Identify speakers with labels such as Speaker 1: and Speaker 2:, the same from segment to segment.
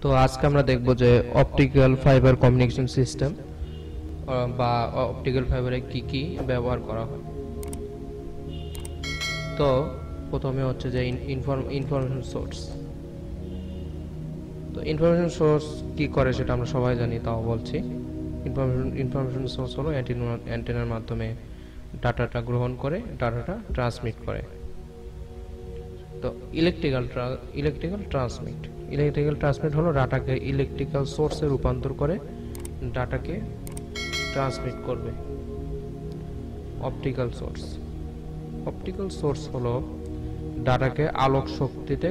Speaker 1: তো আজকে আমরা দেখব যে অপটিক্যাল ফাইবার কমিউনিকেশন সিস্টেম বা অপটিক্যাল ফাইবারে কি কি ব্যবহার করা হয়। তো প্রথমে হচ্ছে যে ইনফরমেশন সোর্স। তো ইনফরমেশন সোর্স কি করে সেটা আমরা সবাই জানি, তাও বলছি। ইনফরমেশন সোর্স হলো অ্যান্টেনার মাধ্যমে ডাটাটা গ্রহণ করে ডাটাটা ট্রান্সমিট করে। তো ইলেকট্রিক্যাল ট্রান্সমিট হলো ডাটাকে ইলেকট্রিক্যাল সোর্সে রূপান্তর করে ডাটাকে ট্রান্সমিট করবে। অপটিক্যাল সোর্স হলো ডাটাকে আলোক শক্তিতে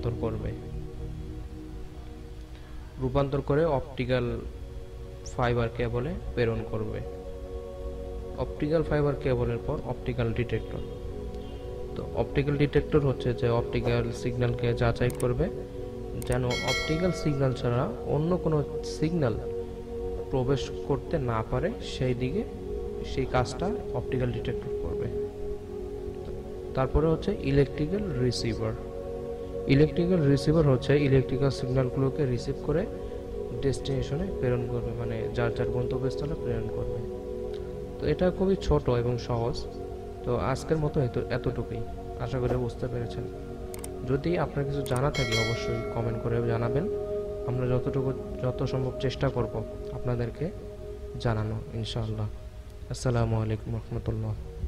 Speaker 1: রূপান্তর করে অপটিক্যাল ফাইবার কেবলে প্রেরণ করবে। অপটিক্যাল ফাইবার কেবলের পর অপটিক্যাল ডিটেক্টর। তো অপটিক্যাল ডিটেক্টর হচ্ছে যে অপটিক্যাল সিগন্যালকে যাচাই করবে যেন অপটিক্যাল সিগন্যাল ছাড়া অন্য কোনো সিগন্যাল প্রবেশ করতে না পারে, সেই কাজটা অপটিক্যাল ডিটেক্টর করবে। তারপরে হচ্ছে ইলেকট্রিক্যাল রিসিভার হচ্ছে ইলেকট্রিক্যাল সিগন্যালগুলোকে রিসিভ করে ডেস্টিনেশনে প্রেরণ করবে, মানে যার গন্তব্যস্থলে প্রেরণ করবে। তো এটা খুবই ছোট এবং সহজ। তো আজকের মতো এতটুকুই, আশা করি বুঝতে পেরেছেন। যদি আপনার কিছু জানা থাকে অবশ্যই কমেন্ট করে জানাবেন। আমরা যত সম্ভব চেষ্টা করব আপনাদেরকে জানানো, ইনশাআল্লাহ। আসসালামু আলাইকুম রহমতুল্লাহ।